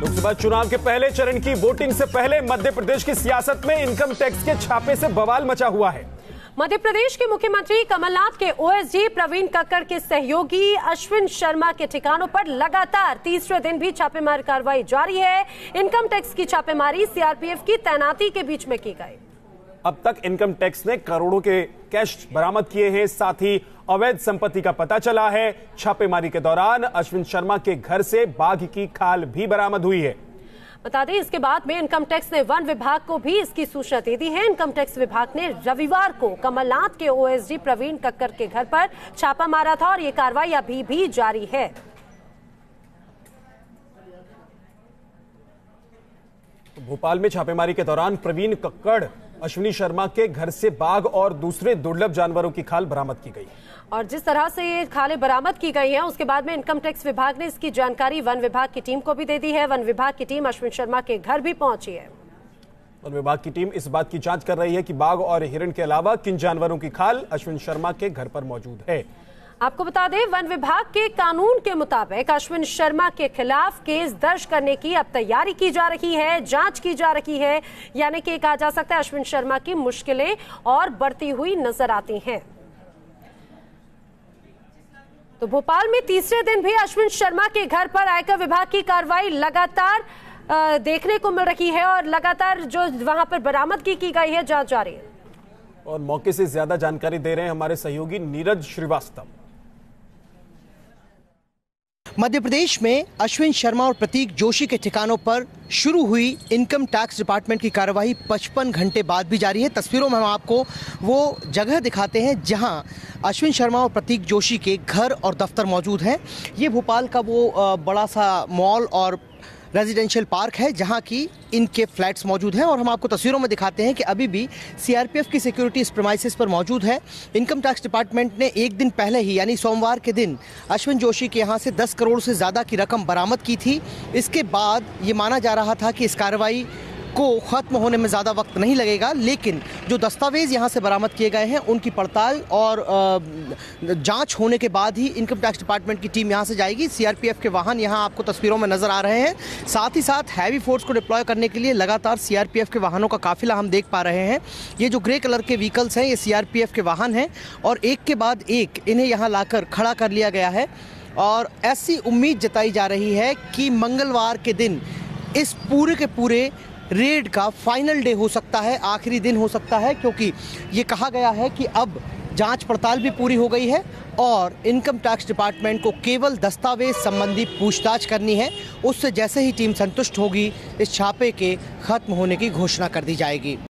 लोकसभा चुनाव के पहले चरण की वोटिंग से पहले मध्य प्रदेश की सियासत में इनकम टैक्स के छापे से बवाल मचा हुआ है। मध्य प्रदेश के मुख्यमंत्री कमलनाथ के ओएसडी प्रवीण कक्कड़ के सहयोगी अश्विन शर्मा के ठिकानों पर लगातार तीसरे दिन भी छापेमारी कार्रवाई जारी है। इनकम टैक्स की छापेमारी सीआरपीएफ की तैनाती के बीच में की गई। अब तक इनकम टैक्स ने करोड़ों के कैश बरामद किए हैं, साथ ही अवैध संपत्ति का पता चला है। छापेमारी के दौरान अश्विन शर्मा के घर से बाघ की खाल भी बरामद हुई है। बता दें, इसके बाद में इनकम टैक्स ने वन विभाग को भी इसकी सूचना दे दी है। इनकम टैक्स विभाग ने रविवार को कमलनाथ के ओएसडी प्रवीण कक्कड़ के घर पर छापा मारा था और ये कार्रवाई अभी भी जारी है। भोपाल में छापेमारी के दौरान प्रवीण कक्कड़ अश्विनी शर्मा के घर से बाघ और दूसरे दुर्लभ जानवरों की खाल बरामद की गई। और जिस तरह से ये खालें बरामद की गई हैं, उसके बाद में इनकम टैक्स विभाग ने इसकी जानकारी वन विभाग की टीम को भी दे दी है। वन विभाग की टीम अश्विन शर्मा के घर भी पहुंची है। वन विभाग की टीम इस बात की जांच कर रही है कि बाघ और हिरण के अलावा किन जानवरों की खाल अश्विन शर्मा के घर पर मौजूद है। आपको बता दें, वन विभाग के कानून के मुताबिक अश्विन शर्मा के खिलाफ केस दर्ज करने की अब तैयारी की जा रही है, जांच की जा रही है। यानी कि कहा जा सकता है अश्विन शर्मा की मुश्किलें और बढ़ती हुई नजर आती हैं। तो भोपाल में तीसरे दिन भी अश्विन शर्मा के घर पर आयकर विभाग की कार्रवाई लगातार देखने को मिल रही है और लगातार जो वहां पर बरामदगी की गई है, जांच जारी है। और मौके से ज्यादा जानकारी दे रहे हैं हमारे सहयोगी नीरज श्रीवास्तव। मध्य प्रदेश में अश्विन शर्मा और प्रतीक जोशी के ठिकानों पर शुरू हुई इनकम टैक्स डिपार्टमेंट की कार्रवाई 55 घंटे बाद भी जारी है। तस्वीरों में हम आपको वो जगह दिखाते हैं जहां अश्विन शर्मा और प्रतीक जोशी के घर और दफ्तर मौजूद हैं। ये भोपाल का वो बड़ा सा मॉल और रेजिडेंशियल पार्क है जहां की इनके फ्लैट्स मौजूद हैं और हम आपको तस्वीरों में दिखाते हैं कि अभी भी सीआरपीएफ की सिक्योरिटी इस प्रीमाइसेस पर मौजूद है। इनकम टैक्स डिपार्टमेंट ने एक दिन पहले ही यानी सोमवार के दिन अश्विन जोशी के यहां से 10 करोड़ से ज़्यादा की रकम बरामद की थी। इसके बाद ये माना जा रहा था कि इस कार्रवाई को ख़त्म होने में ज़्यादा वक्त नहीं लगेगा, लेकिन जो दस्तावेज़ यहाँ से बरामद किए गए हैं उनकी पड़ताल और जांच होने के बाद ही इनकम टैक्स डिपार्टमेंट की टीम यहाँ से जाएगी। सीआरपीएफ के वाहन यहाँ आपको तस्वीरों में नज़र आ रहे हैं। साथ ही साथ हैवी फोर्स को डिप्लॉय करने के लिए लगातार सीआरपीएफ के वाहनों का काफिला हम देख पा रहे हैं। ये जो ग्रे कलर के व्हीकल्स हैं ये सीआरपीएफ के वाहन हैं और एक के बाद एक इन्हें यहाँ लाकर खड़ा कर लिया गया है। और ऐसी उम्मीद जताई जा रही है कि मंगलवार के दिन इस पूरे के पूरे रेड का फाइनल डे हो सकता है, आखिरी दिन हो सकता है, क्योंकि ये कहा गया है कि अब जांच पड़ताल भी पूरी हो गई है और इनकम टैक्स डिपार्टमेंट को केवल दस्तावेज संबंधी पूछताछ करनी है। उससे जैसे ही टीम संतुष्ट होगी इस छापे के खत्म होने की घोषणा कर दी जाएगी।